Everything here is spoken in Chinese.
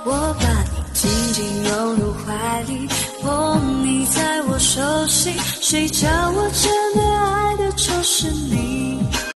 我把你紧紧拥入怀里，捧你在我手心，谁叫我这